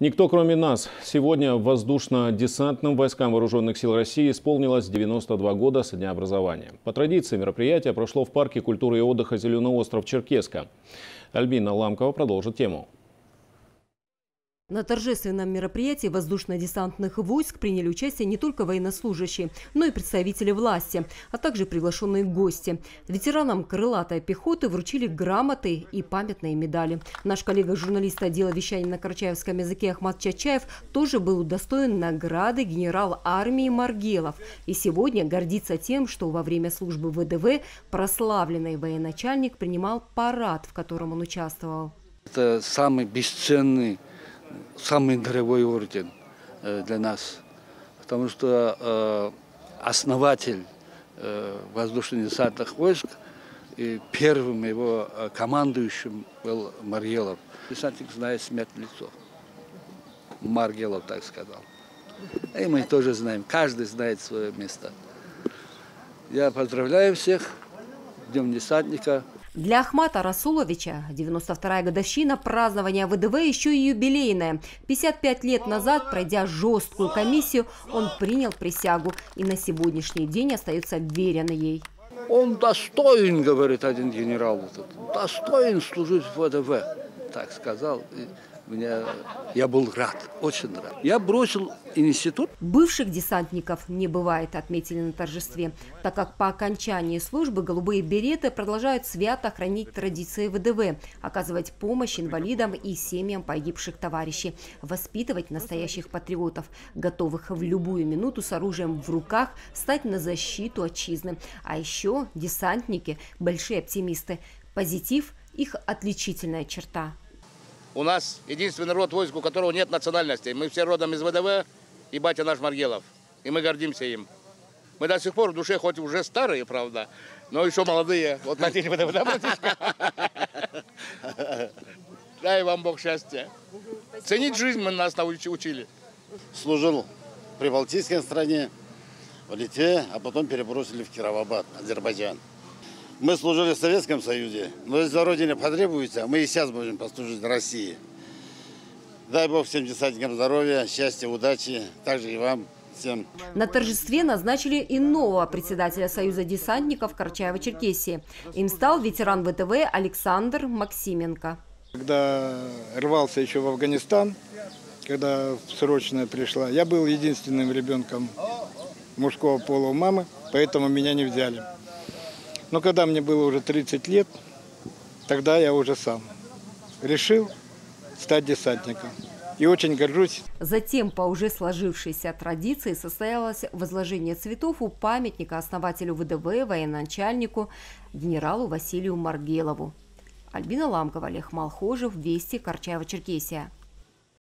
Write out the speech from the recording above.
Никто, кроме нас. Сегодня воздушно-десантным войскам Вооруженных сил России исполнилось 92 года со дня образования. По традиции мероприятие прошло в парке культуры и отдыха «Зеленый остров» Черкесска. Альбина Ламкова продолжит тему. На торжественном мероприятии воздушно-десантных войск приняли участие не только военнослужащие, но и представители власти, а также приглашенные гости. Ветеранам крылатой пехоты вручили грамоты и памятные медали. Наш коллега-журналист отдела вещания на карачаевском языке Ахмат Чачаев тоже был удостоен награды генерал армии Маргелов. И сегодня гордится тем, что во время службы в ВДВ прославленный военачальник принимал парад, в котором он участвовал. Это самый бесценный, самый дорогой орден для нас, потому что основатель воздушно-десантных войск и первым его командующим был Маргелов. Десантник знает смерть в лицо. Маргелов так сказал. И мы тоже знаем, каждый знает свое место. Я поздравляю всех с Днем десантника. Для Ахмата Расуловича 92-я годовщина празднования ВДВ еще и юбилейная. 55 лет назад, пройдя жесткую комиссию, он принял присягу и на сегодняшний день остается верен ей. Он достоин, говорит один генерал, достоин служить в ВДВ, так сказал. Я был рад, очень рад. Я бросил институт. Бывших десантников не бывает, отметили на торжестве, так как по окончании службы голубые береты продолжают свято хранить традиции ВДВ, оказывать помощь инвалидам и семьям погибших товарищей, воспитывать настоящих патриотов, готовых в любую минуту с оружием в руках стать на защиту отчизны. А еще десантники – большие оптимисты. Позитив – их отличительная черта. У нас единственный род войск, у которого нет национальности. Мы все родом из ВДВ, и батя наш Маргелов. И мы гордимся им. Мы до сих пор в душе, хоть уже старые, правда, но еще молодые. Вот на день ВДВ, да, братишка? Дай вам Бог счастья. Ценить жизнь мы нас учили. Служил в прибалтийской стране, в Литве, а потом перебросили в Кировабад, Азербайджан. Мы служили в Советском Союзе, но если Родине потребуется, мы и сейчас будем послужить в России. Дай Бог всем десантникам здоровья, счастья, удачи, также и вам всем. На торжестве назначили и нового председателя Союза десантников Карачаево-Черкесии. Им стал ветеран ВТВ Александр Максименко. Когда рвался еще в Афганистан, когда срочная пришла, я был единственным ребенком мужского пола у мамы, поэтому меня не взяли. Но когда мне было уже 30 лет, тогда я уже сам решил стать десантником. И очень горжусь. Затем, по уже сложившейся традиции, состоялось возложение цветов у памятника основателю ВДВ, военачальнику генералу Василию Маргелову. Альбина Ламкова, Олег Малхожев, Вести, Карачаево-Черкесия.